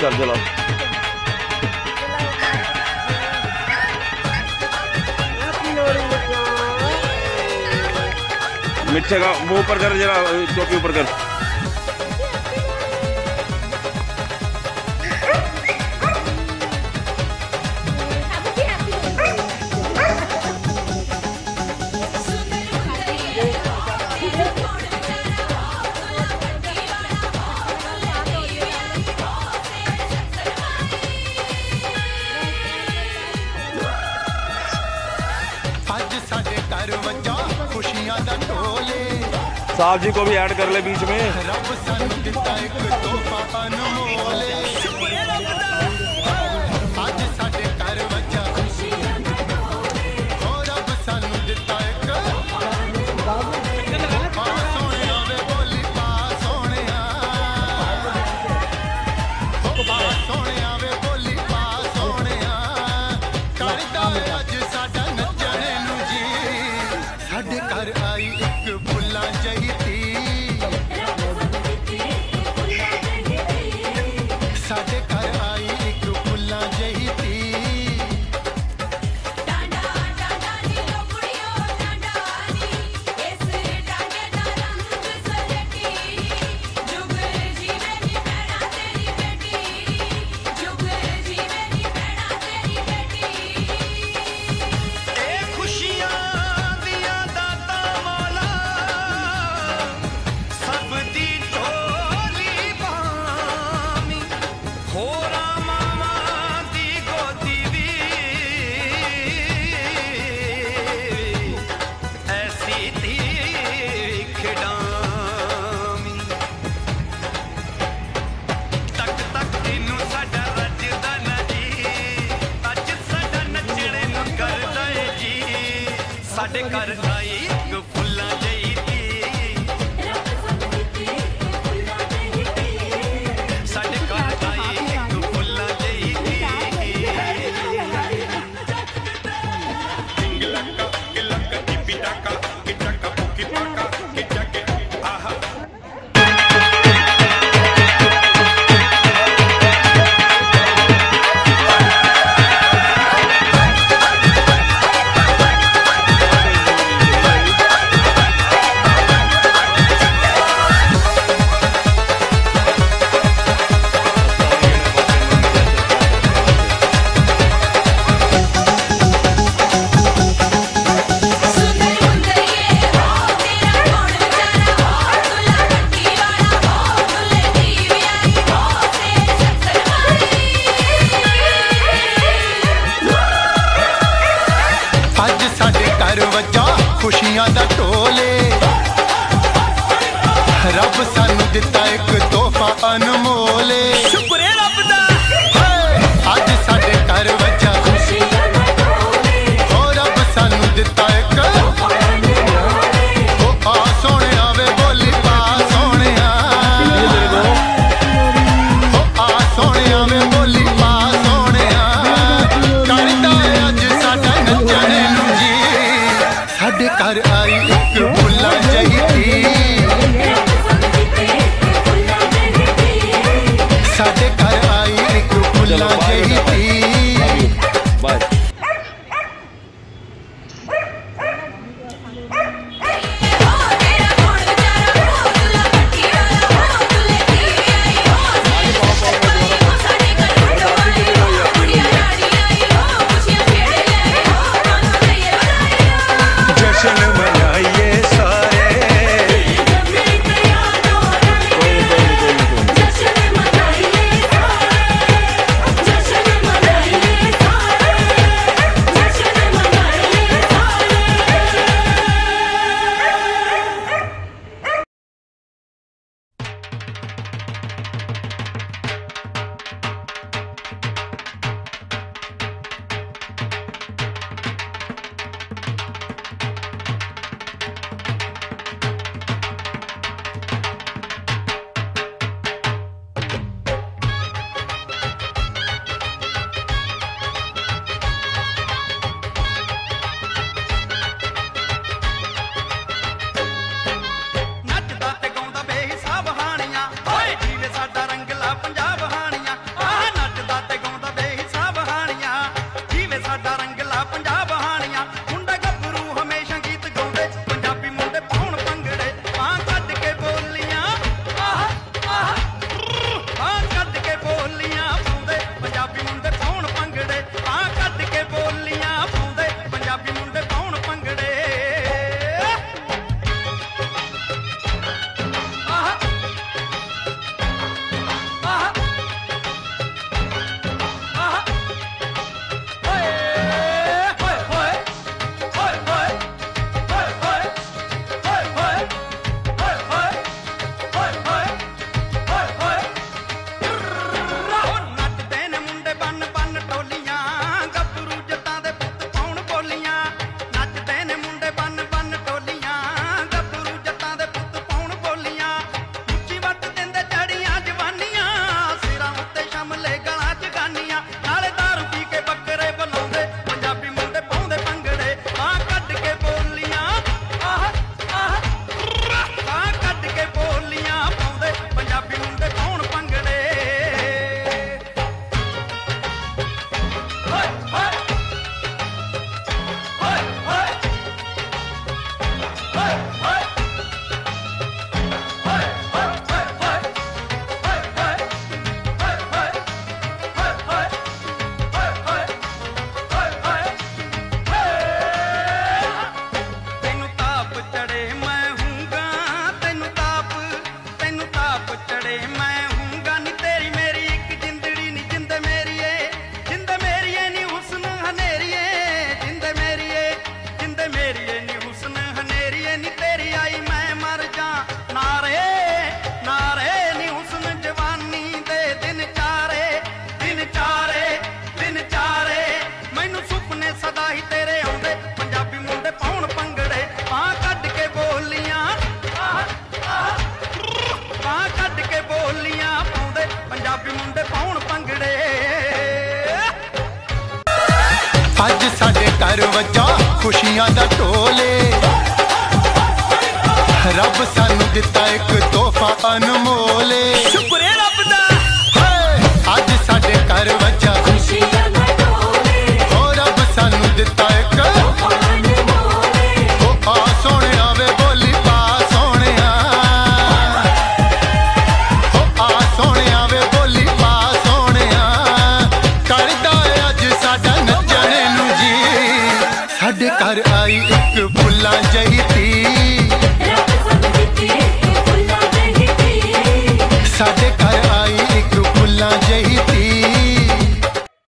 कर जलाओ। मिठे का वो ऊपर कर, जरा टोपी ऊपर कर। साहब जी को भी ऐड कर ले बीच में। घर आई एक फुल्ला जई साडे घर आई एक फुल्ला जई किंगलका किलका टिपिटाका किटका पुकिटाका किटके आहा खुशियां दा ढोले रब सानू दिता एक तोहफा अनमोले शुक्र है रब दा अज साडे घर वजा खुशियां दा ढोले ओ रब सानू दिता एक तोहफा अनमोले ओ आ सोहणिया वे बोली पा सोहणिया ओ आ सोहणिया वे बोली पा सोहणिया करदा अज साडा नचणे नू जी साडे घर आई एक फुल्ला जही साडे घर आई एक फुल्ला जही ਪੰਜਾਬੀ ਮੁੰਡੇ ਪਾਉਣ ਭੰਗੜੇ। ਅੱਜ ਸਾਡੇ ਘਰ ਵੱਜਾ ਖੁਸ਼ੀਆਂ ਦਾ ਢੋਲੇ, ਰੱਬ ਸਾਨੂੰ ਦਿੱਤਾ ਇੱਕ ਤੋਹਫਾ ਅਨਮੋਲੇ। ਸ਼ੁਕਰ ਏ ਰੱਬ ਦਾ ਅੱਜ ਸਾਡੇ ਘਰ ਵੱਜਾ ਖੁਸ਼ੀਆਂ ਦਾ ਢੋਲੇ, ਓ ਰੱਬ ਸਾਨੂੰ ਦਿੱਤਾ ਇੱਕ ਤੋਹਫਾ ਅਨਮੋਲੇ। ਓ ਆ ਸੋਹਣਿਆ ਵੇ ਬੋਲੀ ਪਾ ਸੋਹਣਿਆ, ਓ ਆ ਸੋਹਣਿਆ ਵੇ ਬੋਲੀ ਪਾ ਸੋਹਣਿਆ, ਕਰਦਾ ਅੱਜ ਸਾਡਾ ਨੱਚਣ ਨੂੰ ਜੀ। ਸਾਡੇ ਘਰ ਆਈ ਇੱਕ ਫੁੱਲਾਂ ਜਿਹੀ ਧੀ, ਰੱਬ ਸਾਨੂੰ ਦਿੱਤੀ ਇੱਕ ਫੁੱਲਾਂ ਜਿਹੀ ਧੀ। ਸਾਡੇ ਘਰ